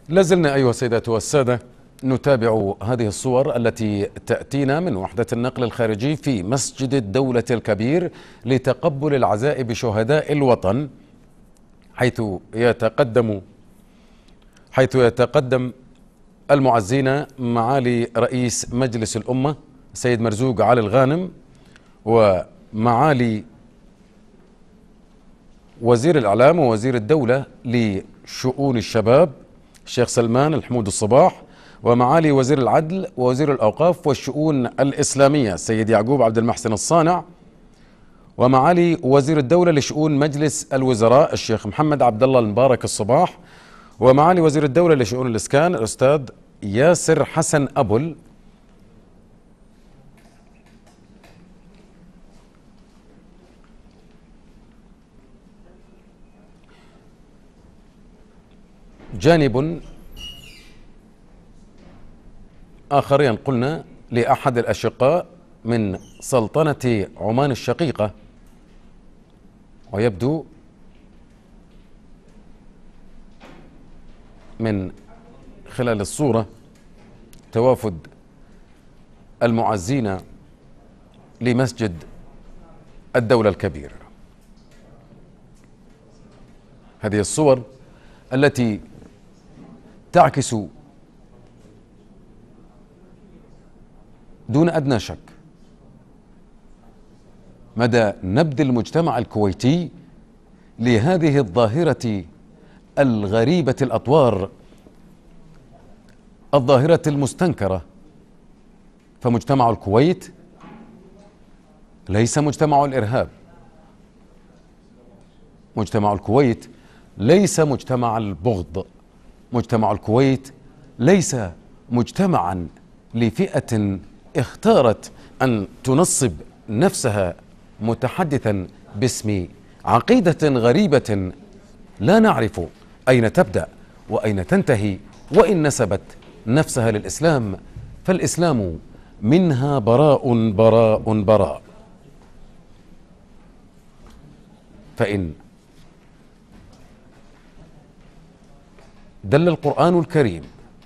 لازلنا أيها السيدات والسادة نتابع هذه الصور التي تأتينا من وحدة النقل الخارجي في مسجد الدولة الكبير لتقبل العزاء بشهداء الوطن، حيث يتقدم المعزين معالي رئيس مجلس الأمة السيد مرزوق علي الغانم، ومعالي وزير الإعلام ووزير الدولة لشؤون الشباب الشيخ سلمان الحمود الصباح، ومعالي وزير العدل ووزير الأوقاف والشؤون الإسلامية السيد يعقوب عبد المحسن الصانع، ومعالي وزير الدولة لشؤون مجلس الوزراء الشيخ محمد عبد الله المبارك الصباح، ومعالي وزير الدولة لشؤون الإسكان الأستاذ ياسر حسن أبل. جانب آخر ينقلنا لأحد الأشقاء من سلطنة عمان الشقيقة، ويبدو من خلال الصورة توافد المعزين لمسجد الدولة الكبير. هذه الصور التي تعكس دون أدنى شك مدى نبذ المجتمع الكويتي لهذه الظاهرة الغريبة الأطوار، الظاهرة المستنكرة. فمجتمع الكويت ليس مجتمع الإرهاب، مجتمع الكويت ليس مجتمع البغض، مجتمع الكويت ليس مجتمعا لفئة اختارت أن تنصب نفسها متحدثا باسم عقيدة غريبة لا نعرف أين تبدأ وأين تنتهي، وإن نسبت نفسها للإسلام فالإسلام منها براء براء براء. فإن دل القرآن الكريم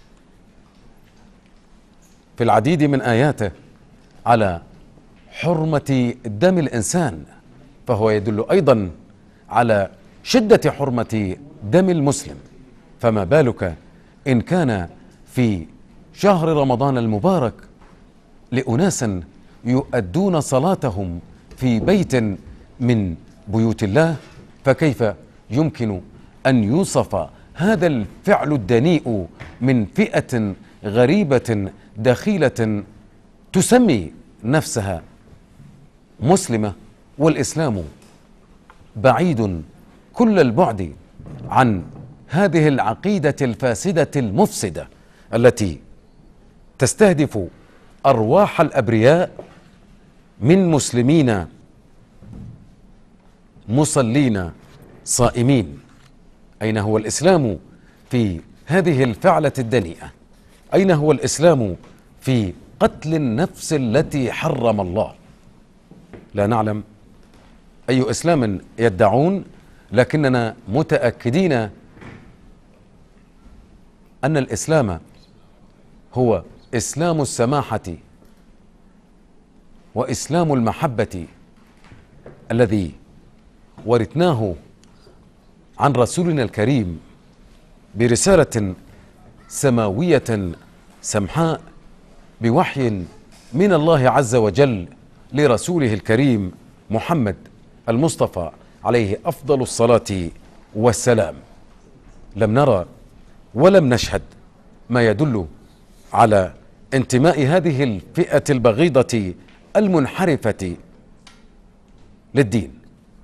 في العديد من آياته على حرمة دم الإنسان، فهو يدل أيضا على شدة حرمة دم المسلم، فما بالك إن كان في شهر رمضان المبارك لأناس يؤدون صلاتهم في بيت من بيوت الله، فكيف يمكن أن يوصف هذا الفعل الدنيء من فئة غريبة دخيلة تسمي نفسها مسلمة، والإسلام بعيد كل البعد عن هذه العقيدة الفاسدة المفسدة التي تستهدف أرواح الأبرياء من مسلمين مصلين صائمين. أين هو الإسلام في هذه الفعلة الدنيئة؟ أين هو الإسلام في قتل النفس التي حرم الله؟ لا نعلم أي إسلام يدعون، لكننا متأكدين أن الإسلام هو إسلام السماحة وإسلام المحبة الذي ورثناه عن رسولنا الكريم برسالة سماوية سمحاء بوحي من الله عز وجل لرسوله الكريم محمد المصطفى عليه أفضل الصلاة والسلام. لم نرى ولم نشهد ما يدل على انتماء هذه الفئة البغيضة المنحرفة للدين.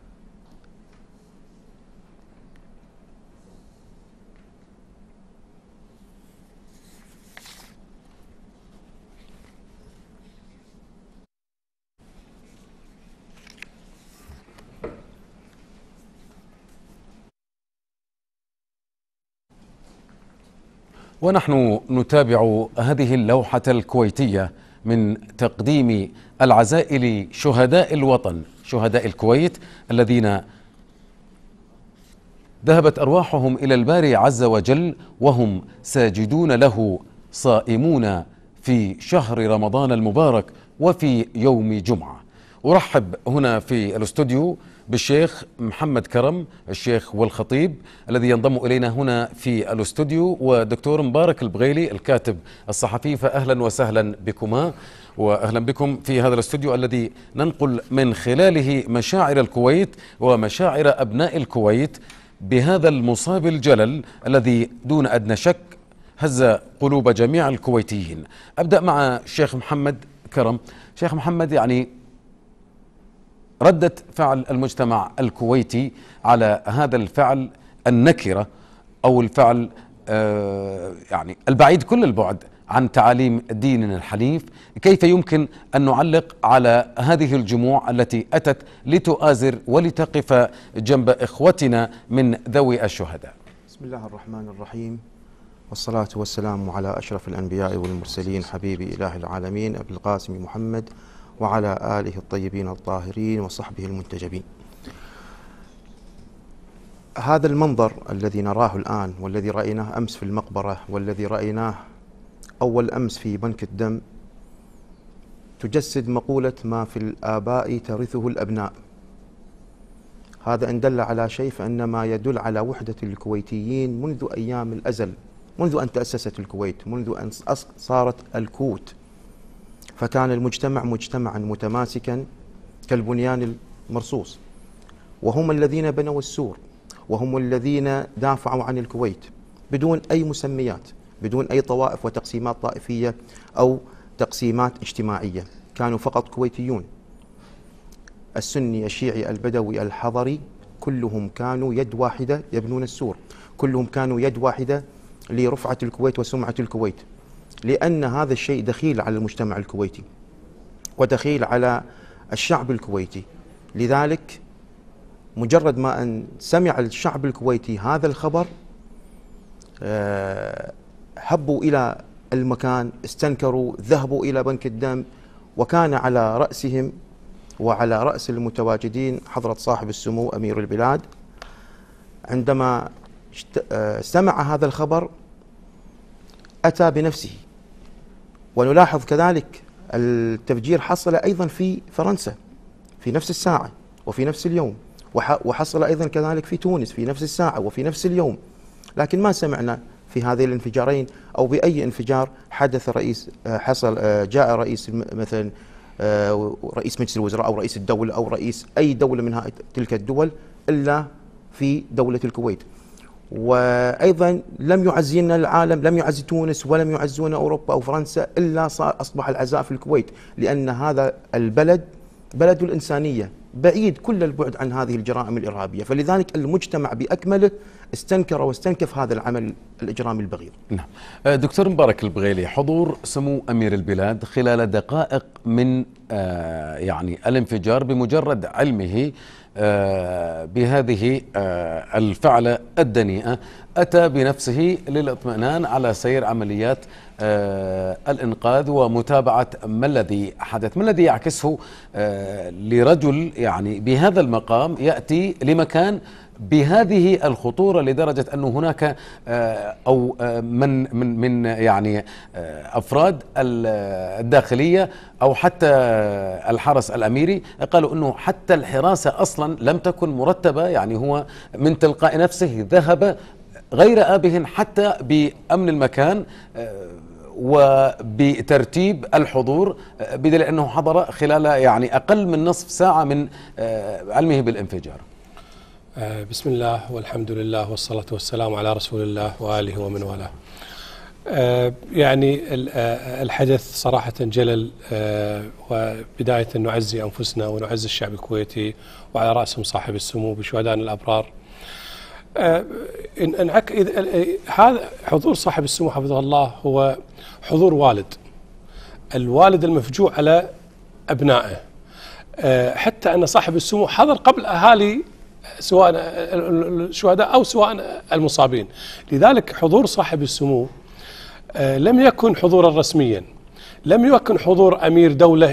ونحن نتابع هذه اللوحة الكويتية من تقديم العزاء لشهداء الوطن، شهداء الكويت الذين ذهبت أرواحهم إلى الباري عز وجل وهم ساجدون له صائمون في شهر رمضان المبارك وفي يوم جمعة. أرحب هنا في الاستوديو بالشيخ محمد كرم، الشيخ والخطيب الذي ينضم إلينا هنا في الاستوديو، ودكتور مبارك البغيلي الكاتب الصحفي. فأهلا وسهلا بكما، وأهلا بكم في هذا الاستوديو الذي ننقل من خلاله مشاعر الكويت ومشاعر أبناء الكويت بهذا المصاب الجلل الذي دون أدنى شك هز قلوب جميع الكويتيين. أبدأ مع الشيخ محمد كرم. شيخ محمد، يعني ردة فعل المجتمع الكويتي على هذا الفعل النكرة أو الفعل يعني البعيد كل البعد عن تعاليم ديننا الحنيف، كيف يمكن أن نعلق على هذه الجموع التي أتت لتؤازر ولتقف جنب إخوتنا من ذوي الشهداء؟ بسم الله الرحمن الرحيم، والصلاة والسلام على أشرف الأنبياء والمرسلين حبيب إله العالمين أبي القاسم محمد وعلى آله الطيبين الطاهرين وصحبه المنتجبين. هذا المنظر الذي نراه الآن والذي رأيناه أمس في المقبرة والذي رأيناه أول أمس في بنك الدم تجسد مقولة ما في الآباء ترثه الأبناء. هذا إن دل على شيء فإنما يدل على وحدة الكويتيين منذ أيام الأزل، منذ أن تأسست الكويت، منذ أن صارت الكوت، فكان المجتمع مجتمعا متماسكا كالبنيان المرصوص، وهم الذين بنوا السور، وهم الذين دافعوا عن الكويت بدون أي مسميات، بدون أي طوائف وتقسيمات طائفية أو تقسيمات اجتماعية. كانوا فقط كويتيون، السني الشيعي البدوي الحضري، كلهم كانوا يد واحدة يبنون السور، كلهم كانوا يد واحدة لرفعة الكويت وسمعة الكويت، لأن هذا الشيء دخيل على المجتمع الكويتي ودخيل على الشعب الكويتي. لذلك مجرد ما أن سمع الشعب الكويتي هذا الخبر هبوا إلى المكان، استنكروا، ذهبوا إلى بنك الدم، وكان على رأسهم وعلى رأس المتواجدين حضرة صاحب السمو أمير البلاد. عندما سمع هذا الخبر أتى بنفسه. ونلاحظ كذلك التفجير حصل أيضا في فرنسا في نفس الساعة وفي نفس اليوم، وحصل أيضا كذلك في تونس في نفس الساعة وفي نفس اليوم، لكن ما سمعنا في هذين الانفجارين أو بأي انفجار حدث جاء رئيس مثلا رئيس مجلس الوزراء أو رئيس الدولة أو رئيس أي دولة من تلك الدول إلا في دولة الكويت. وأيضا لم يعزينا العالم، لم يعزي تونس ولم يعزونا أوروبا أو فرنسا، إلا أصبح العزاء في الكويت، لأن هذا البلد بلد الإنسانية بعيد كل البعد عن هذه الجرائم الإرهابية. فلذلك المجتمع بأكمله استنكر واستنكف هذا العمل الإجرامي البغيض. نعم. دكتور مبارك البغيلي، حضور سمو أمير البلاد خلال دقائق من يعني الانفجار بمجرد علمه بهذه الفعلة الدنيئة أتى بنفسه للإطمئنان على سير عمليات الإنقاذ ومتابعة ما الذي حدث، ما الذي يعكسه لرجل يعني بهذا المقام يأتي لمكان بهذه الخطورة، لدرجة أنه هناك أو من يعني أفراد الداخلية أو حتى الحرس الأميري قالوا أنه حتى الحراسة أصلا لم تكن مرتبة، يعني هو من تلقاء نفسه ذهب غير آبه حتى بأمن المكان وبترتيب الحضور، بدليل أنه حضر خلال يعني أقل من نصف ساعة من علمه بالانفجار. بسم الله والحمد لله والصلاة والسلام على رسول الله وآله ومن والاه. يعني الحدث صراحة جلل، وبداية نعزي أنفسنا ونعزي الشعب الكويتي وعلى رأسهم صاحب السمو بشهدائنا الأبرار. هذا حضور صاحب السمو حفظه الله هو حضور والد، الوالد المفجوع على أبنائه، حتى أن صاحب السمو حضر قبل أهالي سواء الشهداء أو سواء المصابين. لذلك حضور صاحب السمو لم يكن حضورا رسميا، لم يكن حضور أمير دولة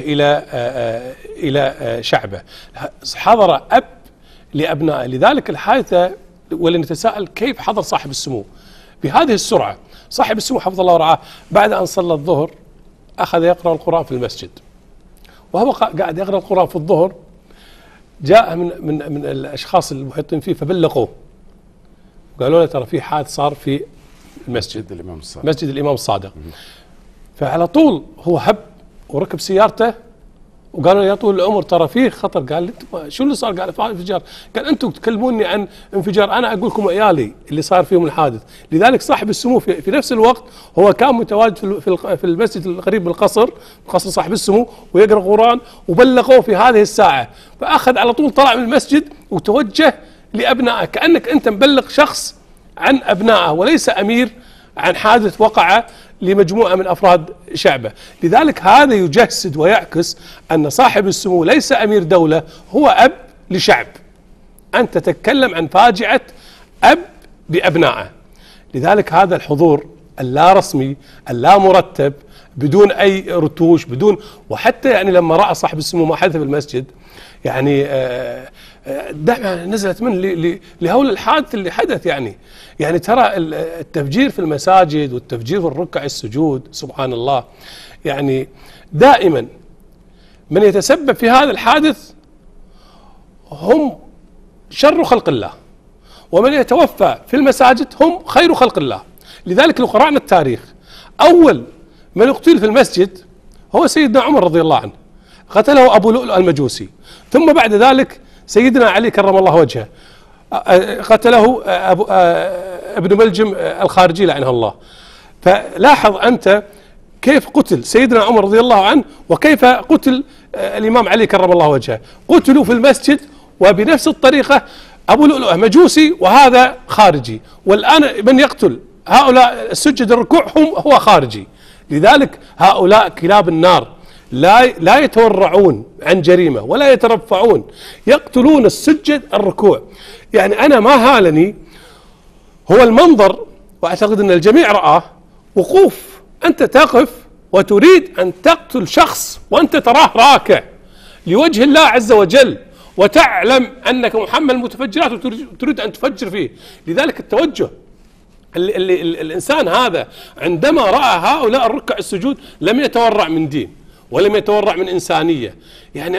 إلى شعبه، حضر أب لأبنائه. لذلك الحادثة ولنتساءل كيف حضر صاحب السمو بهذه السرعة. صاحب السمو حفظه الله ورعاه بعد أن صلى الظهر أخذ يقرأ القرآن في المسجد، وهو قاعد يقرأ القرآن في الظهر جاء من الأشخاص المحيطين فيه فبلغوه، قالوا له ترى في حادث صار في المسجد، مسجد الإمام الصادق. فعلى طول هو هب وركب سيارته وقالوا يا طول العمر ترى فيه خطر. قال شو اللي صار؟ قال في انفجار. قال انتم تكلموني عن انفجار، انا اقول لكم عيالي اللي صار فيهم الحادث. لذلك صاحب السمو في نفس الوقت هو كان متواجد في المسجد القريب بالقصر، قصر صاحب السمو، ويقرا قرآن، وبلغوه في هذه الساعه، فاخذ على طول طلع من المسجد وتوجه لابنائه، كانك انت مبلغ شخص عن ابنائه وليس امير عن حادث وقع لمجموعة من أفراد شعبه. لذلك هذا يجسد ويعكس أن صاحب السمو ليس أمير دولة، هو أب لشعب. أنت تتكلم عن فاجعة أب بأبنائه. لذلك هذا الحضور اللا رسمي اللا مرتب بدون أي رتوش بدون، وحتى يعني لما رأى صاحب السمو ما حدث في المسجد يعني دعوة نزلت منه لهول الحادث اللي حدث. يعني ترى التفجير في المساجد والتفجير في الركع السجود سبحان الله، يعني دائما من يتسبب في هذا الحادث هم شر خلق الله، ومن يتوفى في المساجد هم خير خلق الله. لذلك لو قرأنا التاريخ أول من اقتل في المسجد هو سيدنا عمر رضي الله عنه، قتله أبو لؤلؤ المجوسي، ثم بعد ذلك سيدنا علي كرم الله وجهه قتله ابن ملجم الخارجي لعنه الله. فلاحظ أنت كيف قتل سيدنا عمر رضي الله عنه وكيف قتل الإمام علي كرم الله وجهه، قتلوا في المسجد، وبنفس الطريقة أبو لؤلؤة مجوسي وهذا خارجي، والآن من يقتل هؤلاء السجد الركوع هو خارجي. لذلك هؤلاء كلاب النار لا يتورعون عن جريمة ولا يترفعون، يقتلون السجد الركوع. يعني أنا ما هالني هو المنظر، وأعتقد أن الجميع رآه، وقوف أنت تقف وتريد أن تقتل شخص وأنت تراه راكع لوجه الله عز وجل، وتعلم أنك محمل متفجرات وتريد أن تفجر فيه. لذلك التوجه الإنسان هذا عندما رأى هؤلاء الركع السجود لم يتورع من دين ولم يتورع من إنسانية. يعني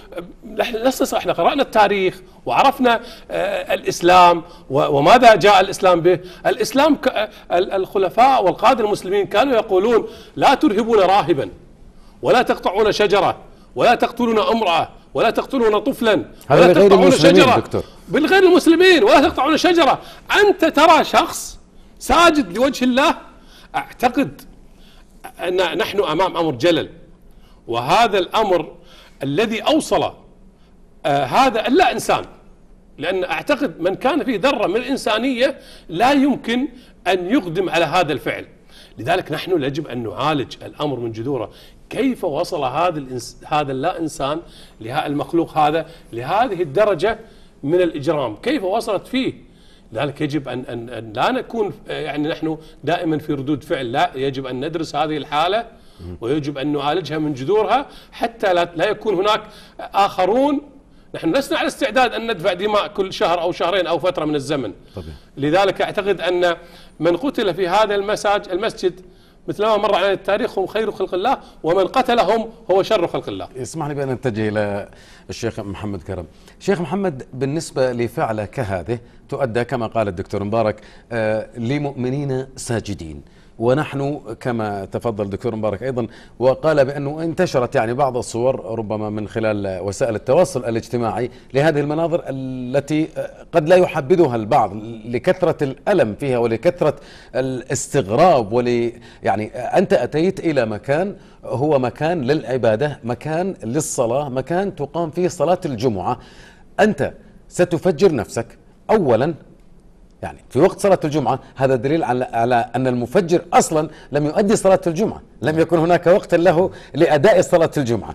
احنا قرأنا التاريخ وعرفنا الإسلام وماذا جاء الإسلام به. الإسلام الخلفاء والقادة المسلمين كانوا يقولون لا ترهبون راهبا، ولا تقطعون شجرة، ولا تقتلون امرأة، ولا تقتلون طفلا، ولا تقطعون شجرة بالغير المسلمين، ولا تقطعون شجرة. أنت ترى شخص ساجد لوجه الله، أعتقد أن نحن أمام أمر جلل، وهذا الأمر الذي أوصل هذا لا إنسان، لأن أعتقد من كان فيه ذرة من الإنسانية لا يمكن أن يقدم على هذا الفعل. لذلك نحن يجب أن نعالج الأمر من جذوره. كيف وصل هذا اللا إنسان المخلوق هذا لهذه الدرجة من الإجرام؟ كيف وصلت فيه؟ لذلك يجب أن لا نكون يعني نحن دائما في ردود فعل، لا، يجب أن ندرس هذه الحالة ويجب أن نعالجها من جذورها حتى لا يكون هناك آخرون. نحن لسنا على استعداد أن ندفع دماء كل شهر أو شهرين أو فترة من الزمن. طبعا. لذلك أعتقد أن من قتل في هذا المسجد مثل ما مر على التاريخ هم خير خلق الله، ومن قتلهم هو شر خلق الله. اسمح لي بأن نتجه إلى الشيخ محمد كرم. شيخ محمد، بالنسبة لفعلة كهذه تؤدى كما قال الدكتور مبارك لمؤمنين ساجدين، ونحن كما تفضل الدكتور مبارك أيضا وقال بأنه انتشرت يعني بعض الصور ربما من خلال وسائل التواصل الاجتماعي لهذه المناظر التي قد لا يحبذها البعض لكثرة الألم فيها ولكثرة الاستغراب يعني أنت أتيت إلى مكان هو مكان للعبادة، مكان للصلاة، مكان تقام فيه صلاة الجمعة، أنت ستفجر نفسك أولا يعني في وقت صلاة الجمعة. هذا دليل على أن المفجر أصلا لم يؤدي صلاة الجمعة، لم يكن هناك وقت له لأداء صلاة الجمعة.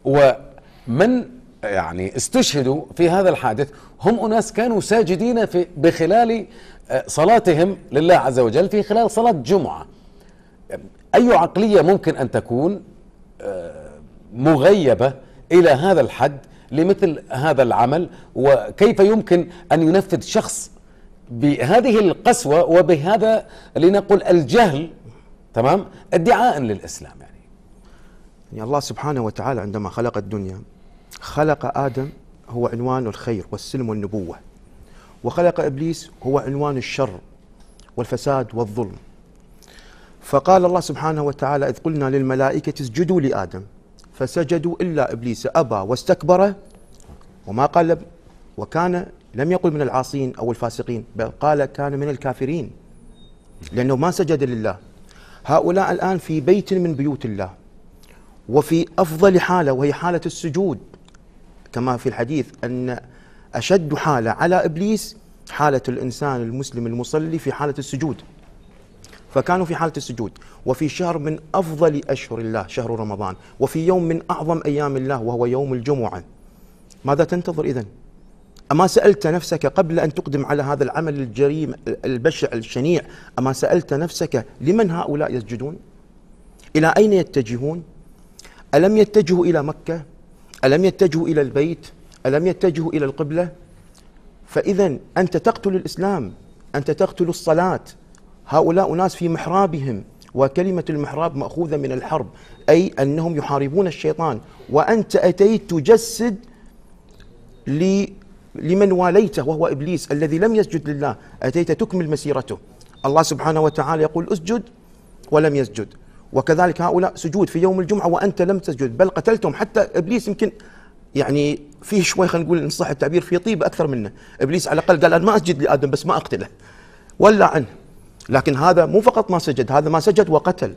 ومن يعني استشهدوا في هذا الحادث هم أناس كانوا ساجدين بخلال صلاتهم لله عز وجل في خلال صلاة جمعة. أي عقلية ممكن أن تكون مغيبة إلى هذا الحد لمثل هذا العمل؟ وكيف يمكن أن ينفذ شخص بهذه القسوة وبهذا لنقل الجهل، تمام، ادعاء للإسلام يعني الله سبحانه وتعالى عندما خلق الدنيا خلق آدم هو عنوان الخير والسلم والنبوة، وخلق إبليس هو عنوان الشر والفساد والظلم. فقال الله سبحانه وتعالى: إذ قلنا للملائكة اسجدوا لآدم فسجدوا إلا إبليس أبى واستكبر وما قال وكان لم يقل من العاصين أو الفاسقين، بل قال كان من الكافرين لأنه ما سجد لله. هؤلاء الآن في بيت من بيوت الله وفي أفضل حالة وهي حالة السجود، كما في الحديث أن أشد حالة على إبليس حالة الإنسان المسلم المصلي في حالة السجود. فكانوا في حالة السجود وفي شهر من أفضل أشهر الله شهر رمضان، وفي يوم من أعظم أيام الله وهو يوم الجمعة. ماذا تنتظر إذن؟ أما سألت نفسك قبل أن تقدم على هذا العمل الجريم البشع الشنيع، أما سألت نفسك لمن هؤلاء يسجدون؟ إلى أين يتجهون؟ ألم يتجهوا إلى مكة؟ ألم يتجهوا إلى البيت؟ ألم يتجهوا إلى القبلة؟ فإذا أنت تقتل الإسلام، أنت تقتل الصلاة. هؤلاء ناس في محرابهم، وكلمة المحراب مأخوذة من الحرب، أي أنهم يحاربون الشيطان، وأنت أتيت تجسد لمن واليته وهو إبليس الذي لم يسجد لله، أتيت تكمل مسيرته. الله سبحانه وتعالى يقول اسجد ولم يسجد، وكذلك هؤلاء سجود في يوم الجمعة وأنت لم تسجد، بل قتلتهم. حتى إبليس يمكن يعني فيه شوي، خلينا نقول إن صح التعبير، في طيبة أكثر منه. إبليس على الأقل قال أنا ما أسجد لآدم بس ما أقتله ولا عنه، لكن هذا مو فقط ما سجد، هذا ما سجد وقتل،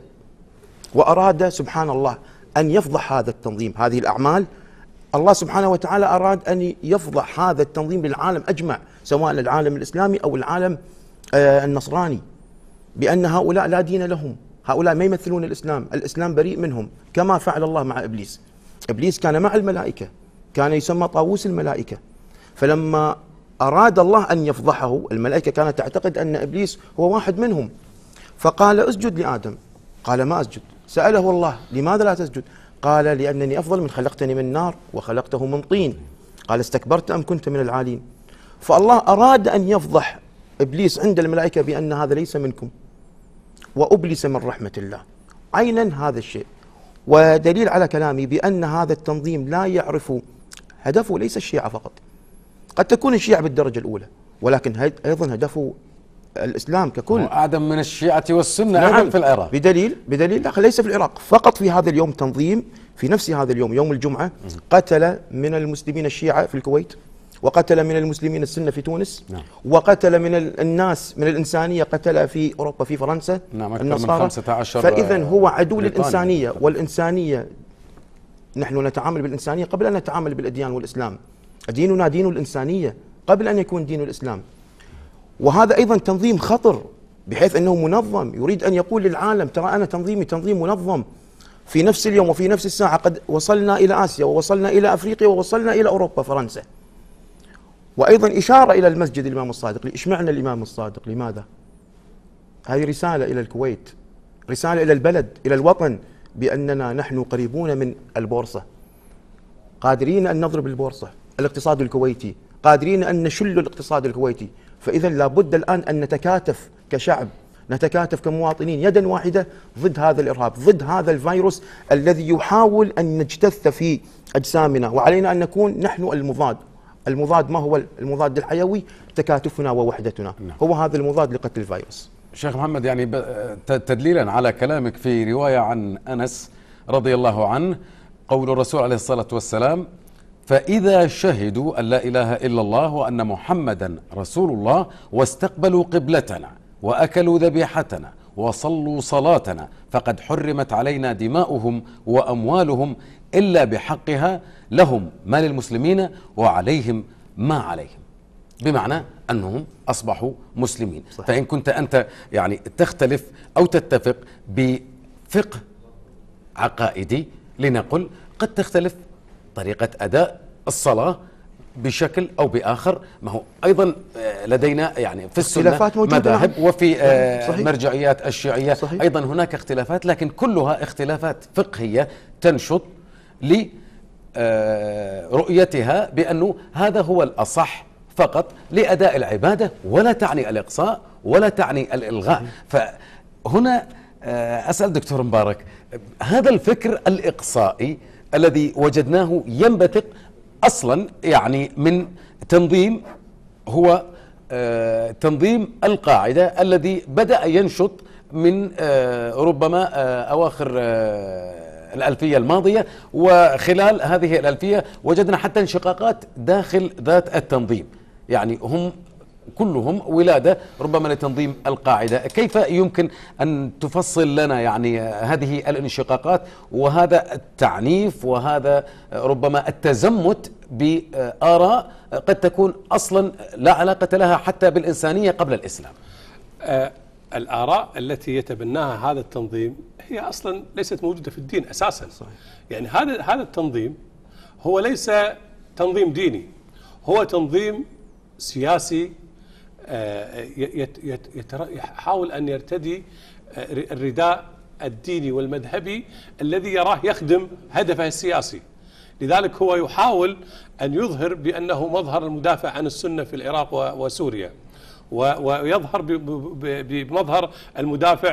وأراد سبحان الله أن يفضح هذا التنظيم. هذه الأعمال الله سبحانه وتعالى أراد أن يفضح هذا التنظيم للعالم أجمع، سواء العالم الإسلامي أو العالم النصراني، بأن هؤلاء لا دين لهم، هؤلاء ما يمثلون الإسلام، الإسلام بريء منهم، كما فعل الله مع إبليس. إبليس كان مع الملائكة، كان يسمى طاووس الملائكة، فلما أراد الله أن يفضحه الملائكة كانت تعتقد أن إبليس هو واحد منهم، فقال اسجد لآدم، قال ما أسجد. سأله الله لماذا لا تسجد؟ قال لأنني أفضل، من خلقتني من نار وخلقته من طين. قال استكبرت أم كنت من العالين؟ فالله أراد أن يفضح إبليس عند الملائكة بأن هذا ليس منكم، وأبلس من رحمة الله. عينا هذا الشيء، ودليل على كلامي بأن هذا التنظيم لا يعرف هدفه ليس الشيعة فقط، قد تكون الشيعة بالدرجة الأولى، ولكن أيضا هدفه الإسلام ككل، أعدم من الشيعة والسنة. نعم، أيضا في العراق بدليل ليس في العراق فقط، في هذا اليوم تنظيم في نفس هذا اليوم يوم الجمعة قتل من المسلمين الشيعة في الكويت، وقتل من المسلمين السنة في تونس، نعم. وقتل من الناس من الإنسانية قتل في أوروبا في فرنسا، نعم، أكثر النصارى. من 15 فإذا هو عدو بريطانيا. للإنسانية، والإنسانية نحن نتعامل بالإنسانية قبل أن نتعامل بالأديان والإسلام. ديننا دين الإنسانية قبل أن يكون دين الإسلام. وهذا أيضا تنظيم خطر، بحيث أنه منظم، يريد أن يقول للعالم ترى أنا تنظيمي تنظيم منظم. في نفس اليوم وفي نفس الساعة قد وصلنا إلى آسيا، ووصلنا إلى أفريقيا، ووصلنا إلى أوروبا فرنسا. وأيضا إشارة إلى المسجد الإمام الصادق. إشمعنا الإمام الصادق؟ لماذا؟ هذه رسالة إلى الكويت، رسالة إلى البلد، إلى الوطن، بأننا نحن قريبون من البورصة، قادرين أن نضرب البورصة، الاقتصاد الكويتي، قادرين أن نشل الاقتصاد الكويتي. فإذا لابد الآن أن نتكاتف كشعب، نتكاتف كمواطنين يدا واحدة ضد هذا الإرهاب، ضد هذا الفيروس الذي يحاول أن نجتث في أجسامنا، وعلينا أن نكون نحن المضاد. المضاد ما هو المضاد الحيوي؟ تكاتفنا ووحدتنا، هو هذا المضاد لقتل الفيروس. شيخ محمد، يعني تدليلا على كلامك في رواية عن أنس رضي الله عنه، قول الرسول عليه الصلاة والسلام: فإذا شهدوا أن لا إله إلا الله وأن محمدا رسول الله واستقبلوا قبلتنا وأكلوا ذبيحتنا وصلوا صلاتنا فقد حرمت علينا دماؤهم وأموالهم إلا بحقها، لهم ما للمسلمين وعليهم ما عليهم. بمعنى أنهم أصبحوا مسلمين. صحيح. فإن كنت أنت يعني تختلف أو تتفق بفقه عقائدي، لنقل قد تختلف طريقة أداء الصلاة بشكل أو بآخر، ما هو أيضا لدينا يعني في السنة مذاهب، وفي مرجعيات الشيعية صحيح. أيضا هناك اختلافات، لكن كلها اختلافات فقهية تنشط لرؤيتها بأنه هذا هو الأصح فقط لأداء العبادة، ولا تعني الإقصاء ولا تعني الإلغاء. فهنا أسأل دكتور مبارك، هذا الفكر الإقصائي الذي وجدناه ينبثق أصلا يعني من تنظيم، هو تنظيم القاعدة الذي بدأ ينشط من ربما أواخر الألفية الماضية، وخلال هذه الألفية وجدنا حتى انشقاقات داخل ذات التنظيم، يعني هم كلهم ولادة ربما لتنظيم القاعدة. كيف يمكن أن تفصل لنا يعني هذه الانشقاقات وهذا التعنيف وهذا ربما التزمت بآراء قد تكون أصلا لا علاقة لها حتى بالإنسانية قبل الإسلام؟ الآراء التي يتبناها هذا التنظيم هي أصلا ليست موجودة في الدين أساسا. صحيح. يعني هذا التنظيم هو ليس تنظيم ديني، هو تنظيم سياسي يحاول أن يرتدي الرداء الديني والمذهبي الذي يراه يخدم هدفه السياسي. لذلك هو يحاول أن يظهر بأنه مظهر المدافع عن السنة في العراق وسوريا، ويظهر بمظهر المدافع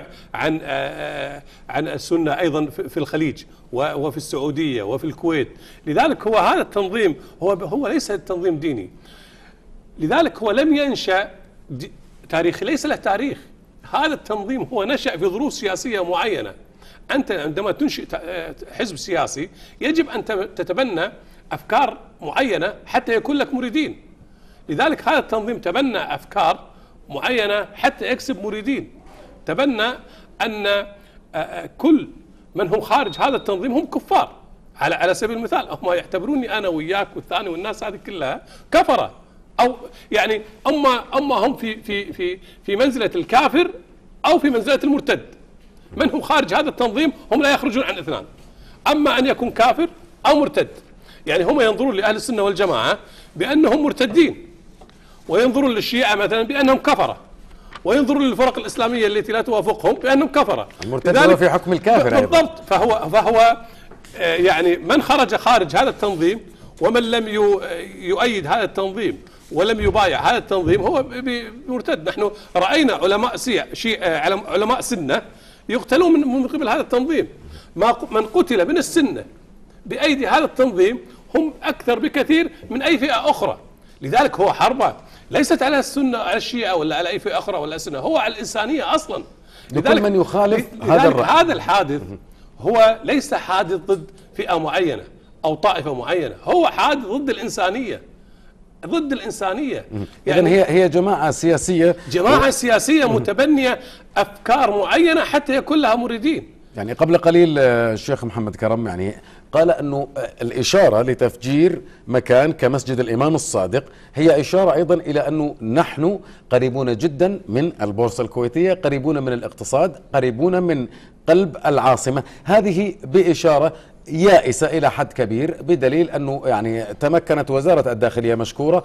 عن السنة أيضا في الخليج وفي السعودية وفي الكويت. لذلك هو هذا التنظيم هو ليس تنظيم ديني، لذلك هو لم ينشأ تاريخي، ليس له تاريخ. هذا التنظيم هو نشأ في ظروف سياسية معينة. أنت عندما تنشئ حزب سياسي يجب أن تتبنى أفكار معينة حتى يكون لك مريدين. لذلك هذا التنظيم تبنى أفكار معينة حتى يكسب مريدين. تبنى أن كل من هم خارج هذا التنظيم هم كفار. على سبيل المثال هم يعتبروني أنا وياك والثاني والناس هذه كلها كفرة، أو يعني أما هم في منزلة الكافر أو في منزلة المرتد. من هم خارج هذا التنظيم هم لا يخرجون عن اثنان، أما أن يكون كافر أو مرتد. يعني هم ينظرون لأهل السنة والجماعة بأنهم مرتدين، وينظرون للشيعة مثلا بأنهم كفرة، وينظرون للفرق الإسلامية التي لا توافقهم بأنهم كفرة. المرتد هو في حكم الكافر بالضبط. فهو يعني من خارج هذا التنظيم ومن لم يؤيد هذا التنظيم ولم يبايع هذا التنظيم هو مرتد. نحن رأينا علماء سنة يقتلون من قبل هذا التنظيم. من قتل من السنة بأيدي هذا التنظيم هم أكثر بكثير من أي فئة أخرى. لذلك هو حربة ليست على السنة على الشيعة ولا على أي فئة أخرى ولا السنة، هو على الإنسانية أصلا. لكل من يخالف هذا الحادث هو ليس حادث ضد فئة معينة أو طائفة معينة، هو حادث ضد الإنسانية، ضد الإنسانية. يعني هي جماعة سياسية متبنية أفكار معينة حتى يكون لها مريدين. يعني قبل قليل الشيخ محمد كرم يعني قال أنه الإشارة لتفجير مكان كمسجد الإمام الصادق هي إشارة أيضا إلى أنه نحن قريبون جدا من البورصة الكويتية، قريبون من الاقتصاد، قريبون من قلب العاصمة. هذه بإشارة يائسة إلى حد كبير، بدليل أنه يعني تمكنت وزارة الداخلية مشكورة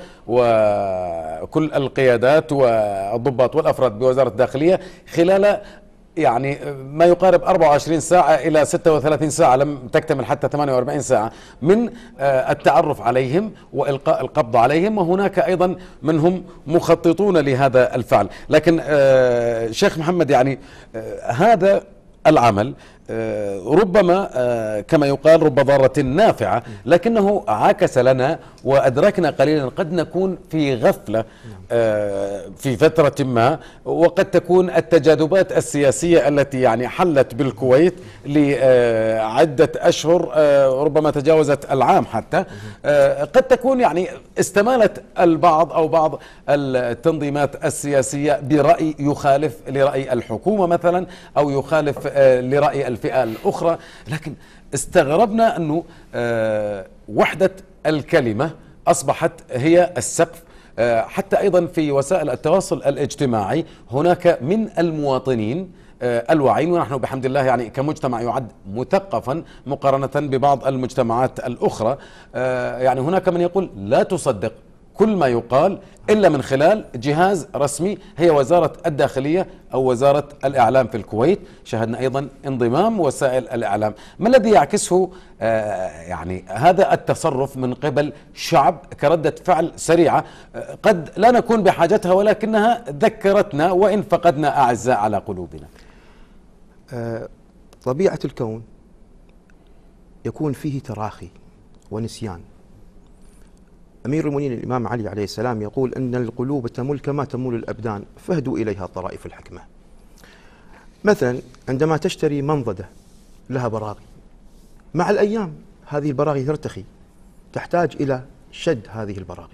وكل القيادات والضباط والأفراد بوزارة الداخلية خلال يعني ما يقارب 24 ساعة إلى 36 ساعة، لم تكتمل حتى 48 ساعة من التعرف عليهم وإلقاء القبض عليهم، وهناك أيضا منهم مخططون لهذا الفعل. لكن شيخ محمد يعني هذا العمل ربما كما يقال رب ضارة نافعة، لكنه عاكس لنا وأدركنا قليلا قد نكون في غفلة في فترة ما، وقد تكون التجاذبات السياسية التي يعني حلت بالكويت لعدة أشهر ربما تجاوزت العام حتى، قد تكون يعني استمالت البعض أو بعض التنظيمات السياسية برأي يخالف لرأي الحكومة مثلا أو يخالف لرأي الفئة الأخرى. لكن استغربنا أنه وحدة الكلمة أصبحت هي السقف. حتى أيضا في وسائل التواصل الاجتماعي هناك من المواطنين الواعين، ونحن بحمد الله يعني كمجتمع يعد مثقفا مقارنة ببعض المجتمعات الأخرى، يعني هناك من يقول لا تصدق كل ما يقال إلا من خلال جهاز رسمي هي وزارة الداخلية أو وزارة الإعلام في الكويت. شاهدنا أيضا انضمام وسائل الإعلام. ما الذي يعكسه يعني هذا التصرف من قبل شعب كردة فعل سريعة قد لا نكون بحاجتها ولكنها ذكرتنا وإن فقدنا أعزاء على قلوبنا؟ طبيعة الكون يكون فيه تراخي ونسيان. أمير المؤمنين الإمام علي عليه السلام يقول أن القلوب تمل كما تمول الأبدان فاهدوا إليها طرائف الحكمة. مثلا عندما تشتري منضدة لها براغي، مع الأيام هذه البراغي ترتخي، تحتاج إلى شد هذه البراغي.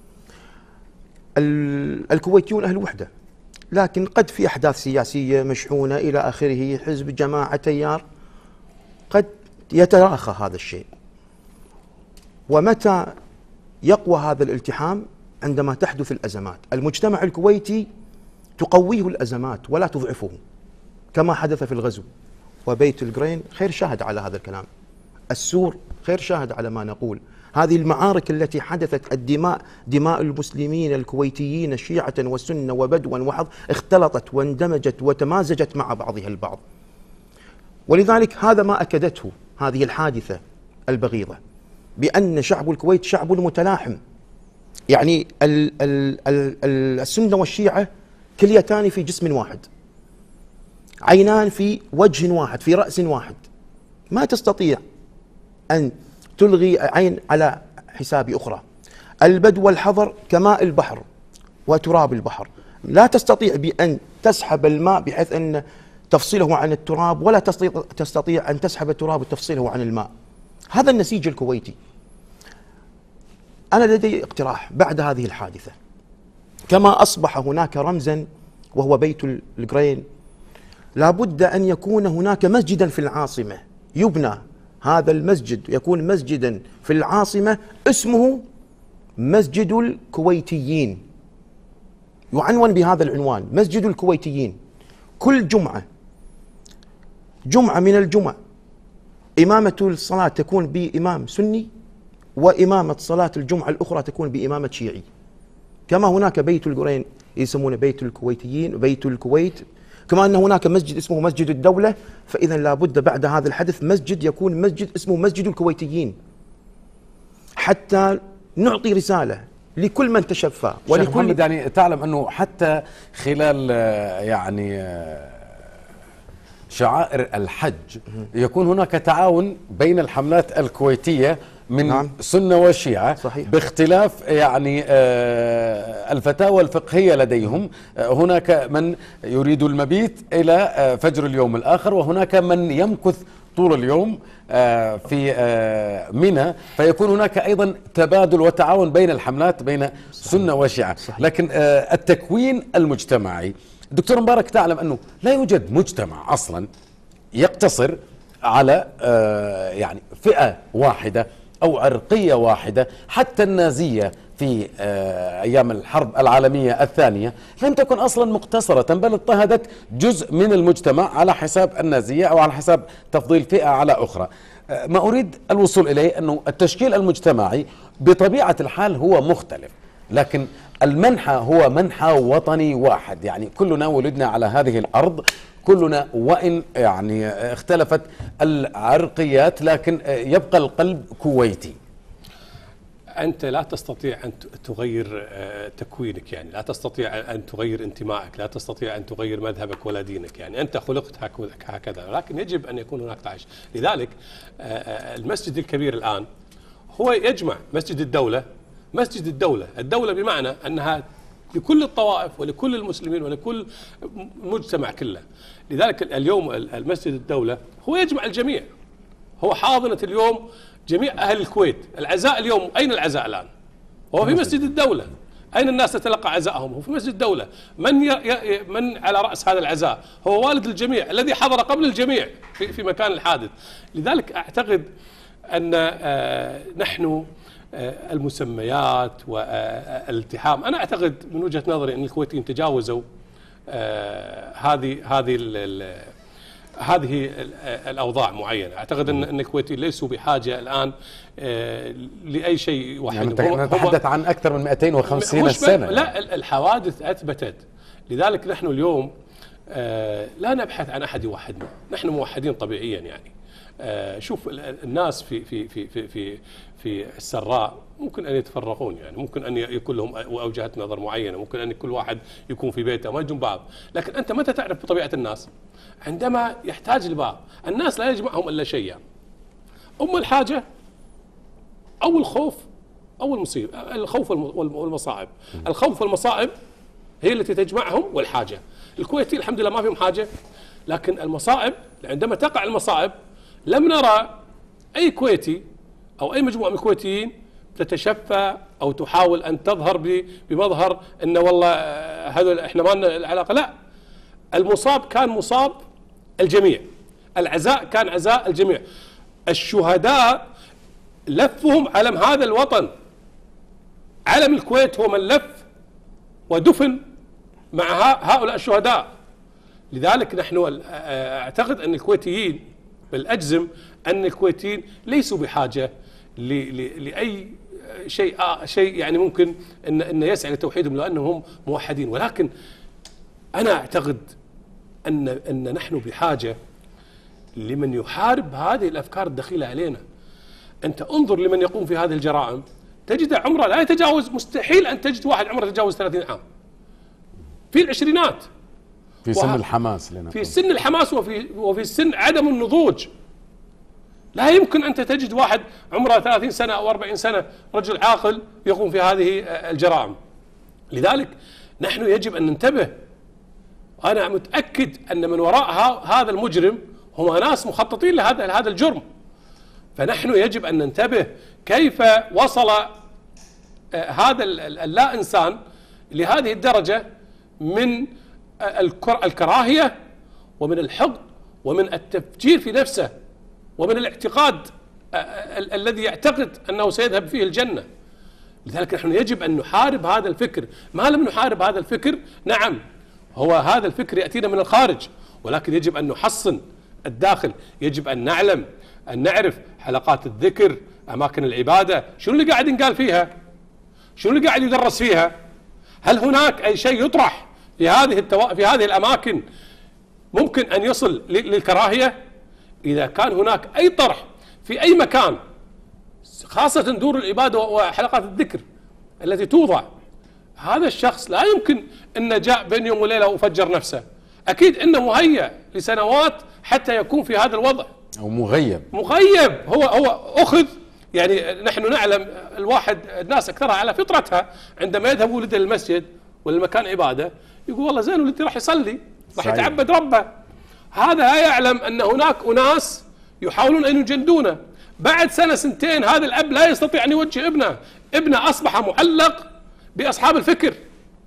الكويتيون أهل وحدة، لكن قد في أحداث سياسية مشحونة إلى آخره، حزب، جماعة، تيار، قد يتراخى هذا الشيء. ومتى يقوى هذا الالتحام؟ عندما تحدث الأزمات. المجتمع الكويتي تقويه الأزمات ولا تضعفه، كما حدث في الغزو. وبيت القرين خير شاهد على هذا الكلام، السور خير شاهد على ما نقول. هذه المعارك التي حدثت، الدماء، دماء المسلمين الكويتيين شيعة وسنة وبدوا وحظ، اختلطت واندمجت وتمازجت مع بعضها البعض. ولذلك هذا ما أكدته هذه الحادثة البغيضة، بأن شعب الكويت شعب متلاحم. يعني السنة والشيعة كليتان في جسم واحد، عينان في وجه واحد، في رأس واحد. ما تستطيع أن تلغي عين على حساب أخرى. البدو والحضر كماء البحر وتراب البحر، لا تستطيع بأن تسحب الماء بحيث أن تفصله عن التراب، ولا تستطيع أن تسحب التراب وتفصله عن الماء. هذا النسيج الكويتي. أنا لدي اقتراح بعد هذه الحادثة، كما أصبح هناك رمزا وهو بيت القرين، لابد أن يكون هناك مسجدا في العاصمة يبنى. هذا المسجد يكون مسجدا في العاصمة اسمه مسجد الكويتيين، يعنون بهذا العنوان، مسجد الكويتيين. كل جمعة من الجمع إمامة الصلاة تكون بإمام سني، وإمامة صلاة الجمعة الأخرى تكون بإمامة شيعي. كما هناك بيت القرين يسمونه بيت الكويتيين، بيت الكويت، كما أن هناك مسجد اسمه مسجد الدولة، فإذا لابد بعد هذا الحدث مسجد يكون مسجد اسمه مسجد الكويتيين، حتى نعطي رسالة لكل من تشفى ولكل محمد. يعني تعلم أنه حتى خلال يعني شعائر الحج يكون هناك تعاون بين الحملات الكويتية من نعم. سنة وشيعة، صحيح. باختلاف يعني الفتاوى الفقهية لديهم. هناك من يريد المبيت إلى فجر اليوم الآخر، وهناك من يمكث طول اليوم في منى، فيكون هناك أيضا تبادل وتعاون بين الحملات بين سنة وشيعة. صحيح. لكن التكوين المجتمعي، دكتور مبارك، تعلم أنه لا يوجد مجتمع أصلا يقتصر على يعني فئة واحدة أو عرقية واحدة. حتى النازية في أيام الحرب العالمية الثانية لم تكن أصلا مقتصرة، بل اضطهدت جزء من المجتمع على حساب النازية أو على حساب تفضيل فئة على أخرى. ما أريد الوصول إليه أنه التشكيل المجتمعي بطبيعة الحال هو مختلف، لكن المنحى هو منحى وطني واحد. يعني كلنا ولدنا على هذه الأرض، كلنا وإن يعني اختلفت العرقيات، لكن يبقى القلب كويتي. أنت لا تستطيع أن تغير تكوينك، يعني لا تستطيع أن تغير انتمائك، لا تستطيع أن تغير مذهبك ولا دينك. يعني أنت خلقت هكذا، لكن يجب أن يكون هناك تعايش. لذلك المسجد الكبير الآن هو يجمع مسجد الدولة. مسجد الدولة بمعنى أنها لكل الطوائف ولكل المسلمين ولكل المجتمع كله. لذلك اليوم المسجد الدولة هو يجمع الجميع، هو حاضنة اليوم جميع أهل الكويت. العزاء اليوم، أين العزاء الآن؟ هو في مسجد الدولة. أين الناس تتلقى عزائهم؟ هو في مسجد الدولة. من على رأس هذا العزاء؟ هو والد الجميع الذي حضر قبل الجميع في مكان الحادث. لذلك أعتقد أن نحن المسميات والالتحام، أنا أعتقد من وجهة نظري أن الكويتيين تجاوزوا هذه هذه الاوضاع معينه. اعتقد ان الكويتيين ليسوا بحاجه الان لاي شيء يوحدهم. يعني نتحدث عن اكثر من 250 سنه. لا، الحوادث اثبتت. لذلك نحن اليوم لا نبحث عن احد يوحدنا، نحن موحدين طبيعيا. يعني شوف الناس في السراء ممكن ان يتفرقون، يعني ممكن ان يكون لهم وجهة نظر معينه، ممكن ان كل واحد يكون في بيته ما يجون بعض، لكن انت متى تعرف بطبيعه الناس؟ عندما يحتاج لبعض. الناس لا يجمعهم الا شيئا: الحاجه او الخوف او المصيبه، الخوف والمصائب. الخوف والمصائب هي التي تجمعهم، والحاجه. الكويتي الحمد لله ما فيهم حاجه، لكن المصائب عندما تقع المصائب لم نرى اي كويتي او اي مجموعه من الكويتيين تتشفى او تحاول ان تظهر بمظهر انه والله هذول احنا ما لنا العلاقه. لا، المصاب كان مصاب الجميع، العزاء كان عزاء الجميع. الشهداء لفهم علم هذا الوطن، علم الكويت هو من لف ودفن مع هؤلاء الشهداء. لذلك نحن اعتقد ان الكويتيين، بل اجزم ان الكويتيين ليسوا بحاجه لاي شيء يعني ممكن ان يسعى لتوحيدهم لانهم موحدين. ولكن انا اعتقد ان نحن بحاجه لمن يحارب هذه الافكار الدخيله علينا. انت انظر لمن يقوم في هذه الجرائم، تجد عمره لا يتجاوز، مستحيل ان تجد واحد عمره يتجاوز 30 عام، في العشرينات، في سن الحماس في سن الحماس وفي سن عدم النضوج. لا يمكن أنت تجد واحد عمره 30 سنة أو 40 سنة رجل عاقل يقوم في هذه الجرائم. لذلك نحن يجب أن ننتبه. أنا متأكد أن من وراء هذا المجرم هم ناس مخططين لهذا الجرم. فنحن يجب أن ننتبه كيف وصل هذا اللا إنسان لهذه الدرجة من الكراهية ومن الحقد ومن التفجير في نفسه ومن الاعتقاد الذي يعتقد أنه سيذهب فيه الجنة. لذلك نحن يجب أن نحارب هذا الفكر. ما لم نحارب هذا الفكر، نعم هو هذا الفكر يأتينا من الخارج، ولكن يجب أن نحصن الداخل. يجب أن نعلم، أن نعرف حلقات الذكر، أماكن العبادة، شنو اللي قاعد ينقال فيها، شنو اللي قاعد يدرس فيها. هل هناك أي شيء يطرح في هذه الأماكن ممكن أن يصل للكراهية؟ إذا كان هناك أي طرح في أي مكان، خاصة دور العبادة وحلقات الذكر التي توضع، هذا الشخص لا يمكن أن جاء بين يوم وليلة وفجر نفسه. أكيد أنه مهيأ لسنوات حتى يكون في هذا الوضع، أو مغيب. هو أخذ. يعني نحن نعلم الناس أكثرها على فطرتها، عندما يذهب ولده للمسجد ولا مكان عبادة يقول والله زين ولدي راح يصلي، راح يتعبد ربه. هذا لا يعلم أن هناك أناس يحاولون أن يجندونه. بعد سنة سنتين هذا الأب لا يستطيع أن يوجه ابنه أصبح معلق بأصحاب الفكر.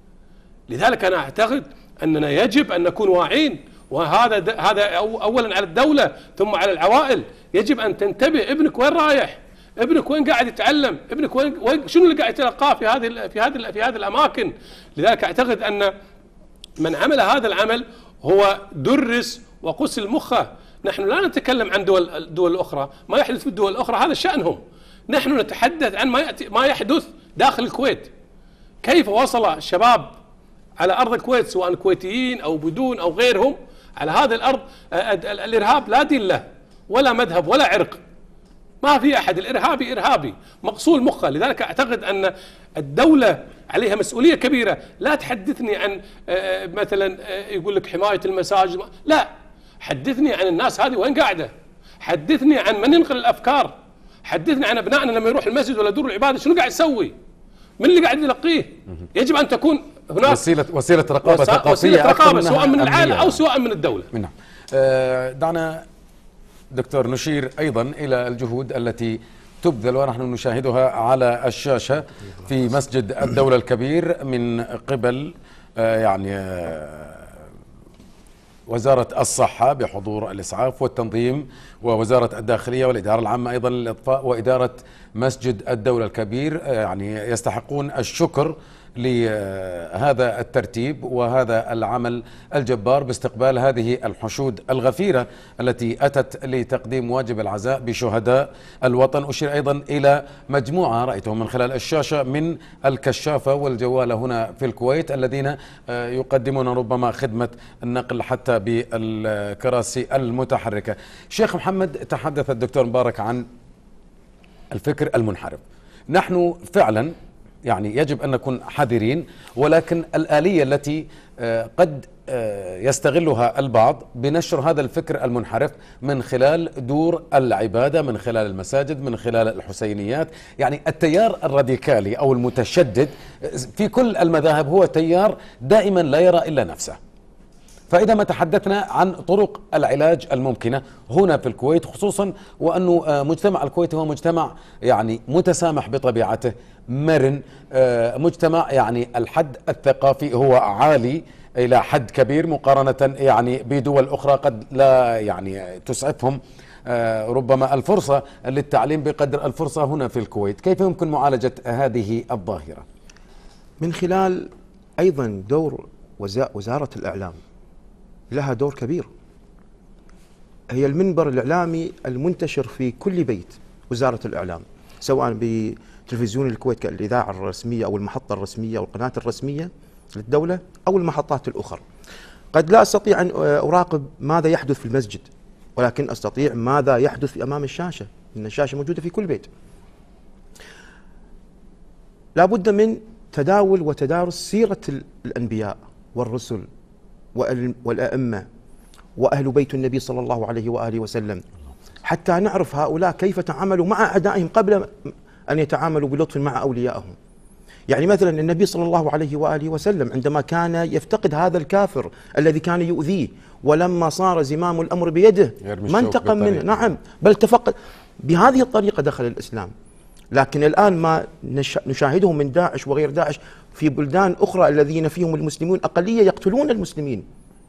لذلك أنا أعتقد أننا يجب أن نكون واعين، وهذا أولا على الدولة ثم على العوائل. يجب أن تنتبه، ابنك وين رايح؟ ابنك وين قاعد يتعلم؟ ابنك وين شنو اللي قاعد يتلقاه في هذه الأماكن؟ لذلك أعتقد أن من عمل هذا العمل هو درس وقسل مخه. نحن لا نتكلم عن الدول الأخرى، ما يحدث في الدول الأخرى هذا شأنهم. نحن نتحدث عن ما يحدث داخل الكويت. كيف وصل الشباب على أرض الكويت سواء كويتيين أو بدون أو غيرهم على هذه الأرض. الإرهاب لا دين له ولا مذهب ولا عرق، ما في أحد. الإرهابي إرهابي مقصول مخه. لذلك أعتقد أن الدولة عليها مسؤولية كبيرة. لا تحدثني عن مثلا يقول لك حماية المساجد، لا، حدثني عن الناس هذه وين قاعدة، حدثني عن من ينقل الأفكار، حدثني عن أبنائنا لما يروح المسجد ولا دور العبادة شنو قاعد يسوي، من اللي قاعد يلقيه. يجب أن تكون هناك وسيلة رقابة ثقافية رقابة سواء من العالم أو سواء من الدولة. نعم. دعنا دكتور نشير أيضا إلى الجهود التي تبذل ونحن نشاهدها على الشاشة في مسجد الدولة الكبير من قبل يعني وزارة الصحة بحضور الإسعاف والتنظيم، ووزارة الداخلية والإدارة العامة أيضا للإطفاء، وإدارة مسجد الدولة الكبير. يعني يستحقون الشكر لهذا الترتيب وهذا العمل الجبار باستقبال هذه الحشود الغفيرة التي أتت لتقديم واجب العزاء بشهداء الوطن. أشير أيضا إلى مجموعة رأيتهم من خلال الشاشة من الكشافة والجوالة هنا في الكويت الذين يقدمون ربما خدمة النقل حتى بالكراسي المتحركة. شيخ محمد، تحدث الدكتور مبارك عن الفكر المنحرف. نحن فعلا يعني يجب أن نكون حذرين، ولكن الآلية التي قد يستغلها البعض بنشر هذا الفكر المنحرف من خلال دور العبادة، من خلال المساجد، من خلال الحسينيات، يعني التيار الراديكالي أو المتشدد في كل المذاهب هو تيار دائما لا يرى إلا نفسه. فإذا ما تحدثنا عن طرق العلاج الممكنة هنا في الكويت خصوصا، وأنه مجتمع الكويت هو مجتمع يعني متسامح بطبيعته، مرن، مجتمع يعني الحد الثقافي هو عالي إلى حد كبير مقارنة يعني بدول أخرى قد لا يعني تسعفهم ربما الفرصة للتعليم بقدر الفرصة هنا في الكويت. كيف يمكن معالجة هذه الظاهرة؟ من خلال أيضا دور وزارة الإعلام، لها دور كبير. هي المنبر الإعلامي المنتشر في كل بيت، وزارة الإعلام، سواء بتلفزيون الكويت كالإذاعة الرسمية أو المحطة الرسمية أو القناة الرسمية للدولة أو المحطات الأخرى. قد لا أستطيع أن أراقب ماذا يحدث في المسجد، ولكن أستطيع ماذا يحدث أمام الشاشة، إن الشاشة موجودة في كل بيت. لا بد من تداول وتدارس سيرة الأنبياء والرسل والأئمة وأهل بيت النبي صلى الله عليه وآله وسلم، حتى نعرف هؤلاء كيف تعاملوا مع أعدائهم قبل أن يتعاملوا بلطف مع أوليائهم. يعني مثلا النبي صلى الله عليه وآله وسلم عندما كان يفتقد هذا الكافر الذي كان يؤذيه، ولما صار زمام الأمر بيده ما انتقم منه، نعم، بل تفقد. بهذه الطريقة دخل الإسلام. لكن الآن ما نشاهده من داعش وغير داعش في بلدان أخرى الذين فيهم المسلمون أقلية يقتلون المسلمين.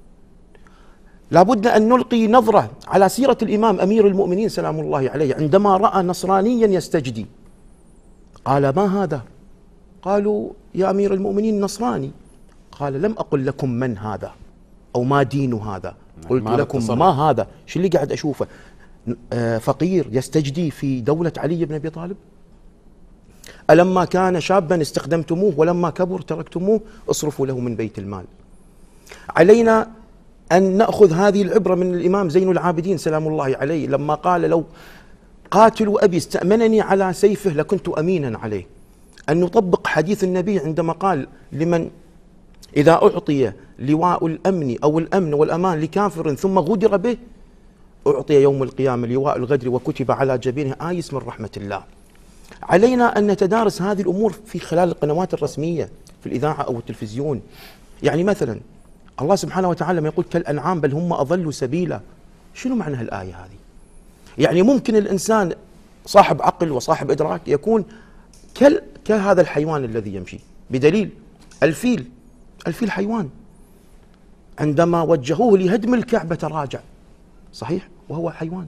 لابد أن نلقي نظرة على سيرة الإمام أمير المؤمنين سلام الله عليه، عندما رأى نصرانيا يستجدي قال: ما هذا؟ قالوا: يا أمير المؤمنين نصراني. قال: لم أقل لكم من هذا أو ما دين هذا، قلت لكم ما هذا، شو اللي قاعد أشوفه؟ فقير يستجدي في دولة علي بن أبي طالب؟ ألما كان شابا استخدمتموه، ولما كبر تركتموه، اصرفوا له من بيت المال. علينا أن نأخذ هذه العبرة من الإمام زين العابدين سلام الله عليه، لما قال: لو قاتل أبي استأمنني على سيفه لكنت أمينا عليه. أن نطبق حديث النبي عندما قال: لمن إذا أعطي لواء الأمن أو الأمن والأمان لكافر ثم غدر به، أعطي يوم القيامة لواء الغدر وكتب على جبينه آيس من رحمة الله. علينا أن نتدارس هذه الأمور في خلال القنوات الرسمية في الإذاعة أو التلفزيون. يعني مثلا الله سبحانه وتعالى ما يقول: كالأنعام بل هم أضل سبيلا. شنو معنى هالآية هذه؟ يعني ممكن الإنسان صاحب عقل وصاحب إدراك يكون كهذا الحيوان الذي يمشي، بدليل الفيل حيوان، عندما وجهوه لهدم الكعبة تراجع، صحيح، وهو حيوان.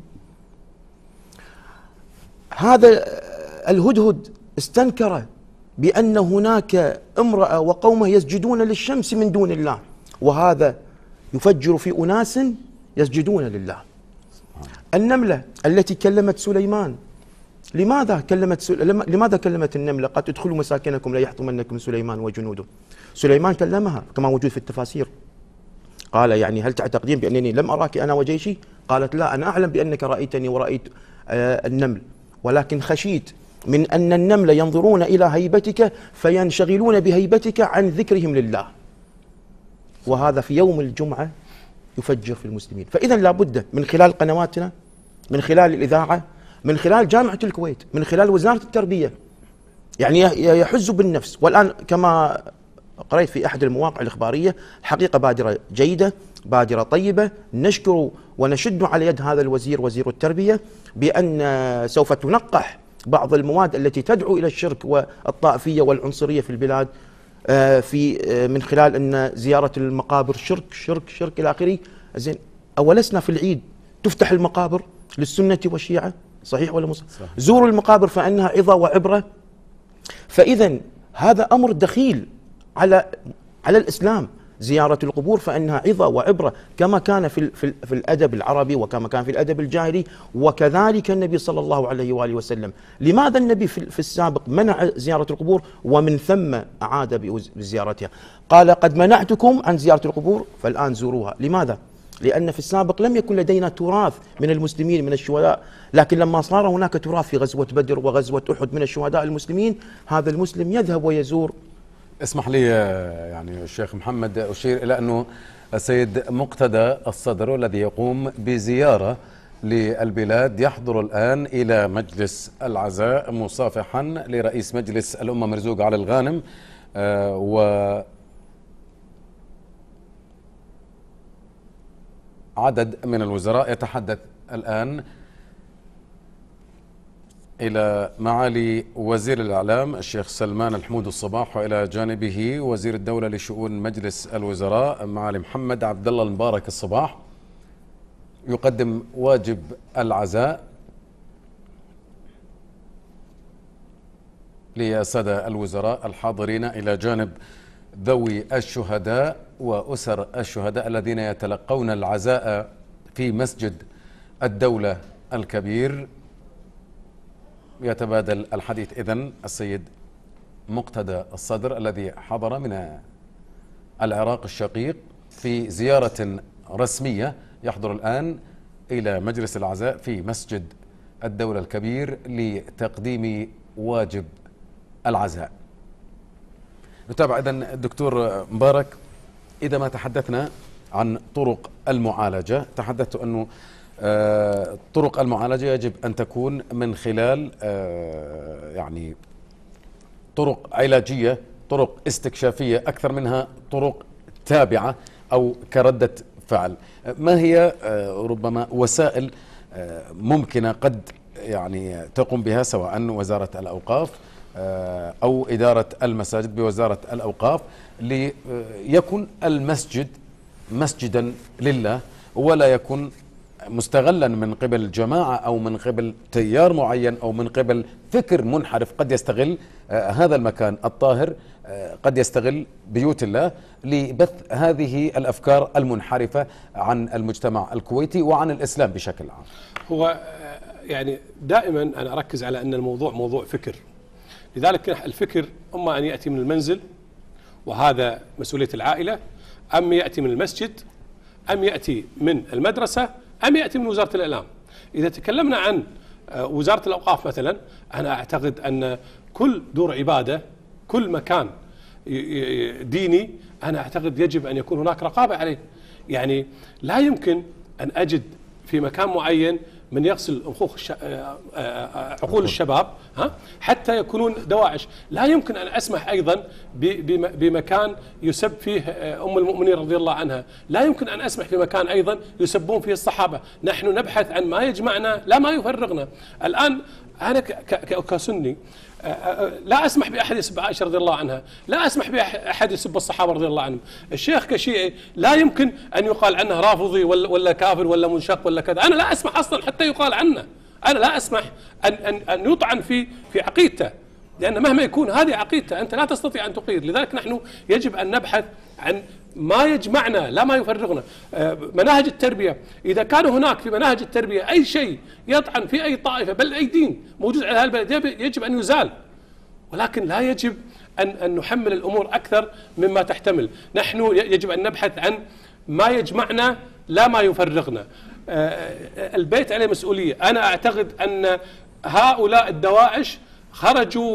هذا الهدهد استنكر بأن هناك امرأة وقومه يسجدون للشمس من دون الله، وهذا يفجر في أناس يسجدون لله. النملة التي كلمت سليمان، لماذا كلمت النملة؟ قد ادخلوا مساكنكم لا يحطمنكم سليمان وجنوده. سليمان كلمها كما موجود في التفاسير، قال: يعني هل تعتقدين بأنني لم أراك أنا وجيشي؟ قالت: لا، أنا أعلم بأنك رأيتني ورأيت النمل، ولكن خشيت من أن النمل ينظرون إلى هيبتك فينشغلون بهيبتك عن ذكرهم لله، وهذا في يوم الجمعة يفجر في المسلمين. فإذا لابد من خلال قنواتنا، من خلال الإذاعة، من خلال جامعة الكويت، من خلال وزارة التربية، يعني يحز بالنفس. والآن كما قرأت في أحد المواقع الإخبارية، حقيقة بادرة جيدة، بادرة طيبة، نشكر ونشد على يد هذا الوزير، وزير التربية، بأن سوف تنقح بعض المواد التي تدعو إلى الشرك والطائفية والعنصرية في البلاد، من خلال أن زيارة المقابر شرك شرك شرك إلى آخره. زين، أولسنا في العيد تفتح المقابر للسنة والشيعة، صحيح ولا مو صحيح؟ زوروا المقابر فإنها عظة وعبرة. فإذا هذا أمر دخيل على الإسلام. زيارة القبور فإنها عظة وعبرة، كما كان في الأدب العربي وكما كان في الأدب الجاهلي، وكذلك النبي صلى الله عليه وآله وسلم. لماذا النبي في السابق منع زيارة القبور ومن ثم أعاد بزيارتها؟ قال: قد منعتكم عن زيارة القبور فالآن زوروها. لماذا؟ لأن في السابق لم يكن لدينا تراث من المسلمين من الشهداء، لكن لما صار هناك تراث في غزوة بدر وغزوة أحد من الشهداء المسلمين، هذا المسلم يذهب ويزور. اسمح لي يعني الشيخ محمد أشير إلى أنه السيد مقتدى الصدر الذي يقوم بزيارة للبلاد يحضر الآن إلى مجلس العزاء مصافحا لرئيس مجلس الأمة مرزوق علي الغانم، وعدد من الوزراء. يتحدث الآن إلى معالي وزير الإعلام الشيخ سلمان الحمود الصباح، وإلى جانبه وزير الدولة لشؤون مجلس الوزراء معالي محمد عبد الله المبارك الصباح، يقدم واجب العزاء للسادة الوزراء الحاضرين إلى جانب ذوي الشهداء وأسر الشهداء الذين يتلقون العزاء في مسجد الدولة الكبير. يتبادل الحديث إذن السيد مقتدى الصدر الذي حضر من العراق الشقيق في زيارة رسمية، يحضر الآن إلى مجلس العزاء في مسجد الدولة الكبير لتقديم واجب العزاء. نتابع إذن الدكتور مبارك. إذا ما تحدثنا عن طرق المعالجة، تحدثت أنه طرق المعالجة يجب أن تكون من خلال يعني طرق علاجية، طرق استكشافية أكثر منها طرق تابعة أو كردة فعل. ما هي ربما وسائل ممكنة قد يعني تقوم بها سواء وزارة الأوقاف أو إدارة المساجد بوزارة الأوقاف ليكون المسجد مسجدا لله ولا يكون مستغلا من قبل جماعة أو من قبل تيار معين أو من قبل فكر منحرف قد يستغل هذا المكان الطاهر، قد يستغل بيوت الله لبث هذه الأفكار المنحرفة عن المجتمع الكويتي وعن الإسلام بشكل عام. هو يعني دائما أنا أركز على أن الموضوع موضوع فكر، لذلك الفكر إما أن يأتي من المنزل وهذا مسؤولية العائلة، أم يأتي من المسجد، أم يأتي من المدرسة، أم يأتي من وزارة الإعلام. إذا تكلمنا عن وزارة الأوقاف مثلا، أنا أعتقد أن كل دور عبادة، كل مكان ديني، أنا أعتقد يجب أن يكون هناك رقابة عليه. يعني لا يمكن أن أجد في مكان معين من يغسل عقول الشباب حتى يكونون دواعش. لا يمكن أن أسمح أيضا بمكان يسب فيه أم المؤمنين رضي الله عنها، لا يمكن أن أسمح بمكان أيضا يسبون فيه الصحابة. نحن نبحث عن ما يجمعنا لا ما يفرقنا. الآن أنا كسني لا أسمح بأحد يسب عائشة رضي الله عنها، لا أسمح بأحد يسب الصحابة رضي الله عنهم. الشيخ كشيعي لا يمكن أن يقال عنه رافضي ولا كافر ولا منشق ولا كذا. أنا لا أسمح أصلا حتى يقال عنه، أنا لا أسمح أن يطعن في عقيدته، لأن مهما يكون هذه عقيدته أنت لا تستطيع أن تقيد. لذلك نحن يجب أن نبحث عن ما يجمعنا لا ما يفرقنا. مناهج التربية، إذا كان هناك في مناهج التربية أي شيء يطعن في أي طائفة بل أي دين موجود على هالبلد يجب أن يزال، ولكن لا يجب أن نحمل الأمور أكثر مما تحتمل. نحن يجب أن نبحث عن ما يجمعنا لا ما يفرقنا. البيت عليه مسؤولية. أنا أعتقد أن هؤلاء الدواعش خرجوا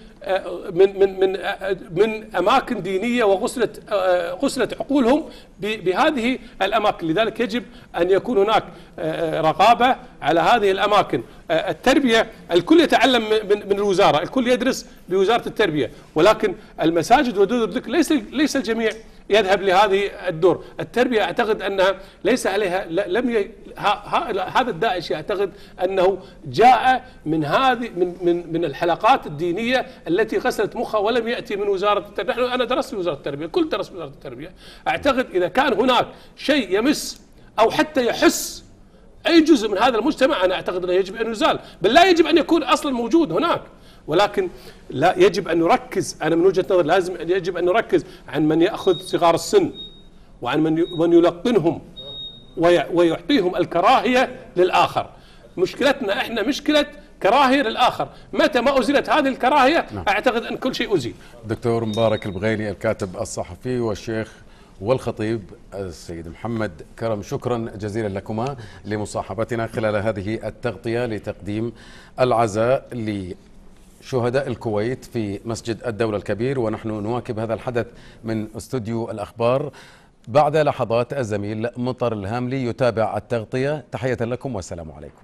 من أماكن دينية وغسلت عقولهم بهذه الأماكن. لذلك يجب أن يكون هناك رقابة على هذه الأماكن. التربية الكل يتعلم من الوزارة، الكل يدرس بوزارة التربية، ولكن المساجد ودور الذكر ليس الجميع يذهب لهذه الدور. التربية أعتقد أنها ليس عليها هذا الداعش يعتقد أنه جاء من هذه من الحلقات الدينية التي غسلت مخها ولم يأتي من وزارة التربية. أنا درست وزارة التربية، الكل درس وزارة التربية. أعتقد إذا كان هناك شيء يمس أو حتى يحس أي جزء من هذا المجتمع، أنا أعتقد أنه يجب أن يزال، بل لا يجب أن يكون أصلا موجود هناك. ولكن لا يجب أن نركز، أنا من وجهة نظر لازم يجب أن نركز عن من يأخذ صغار السن وعن من يلقنهم ويعطيهم الكراهية للآخر. مشكلتنا احنا مشكلة كراهية للآخر، متى ما أزيلت هذه الكراهية أعتقد أن كل شيء أزيل. دكتور مبارك البغيني الكاتب الصحفي والشيخ والخطيب السيد محمد كرم، شكرا جزيلا لكما لمصاحبتنا خلال هذه التغطية لتقديم العزاء لشهداء الكويت في مسجد الدولة الكبير، ونحن نواكب هذا الحدث من استوديو الأخبار. بعد لحظات الزميل مطر الهاملي يتابع التغطية. تحية لكم والسلام عليكم.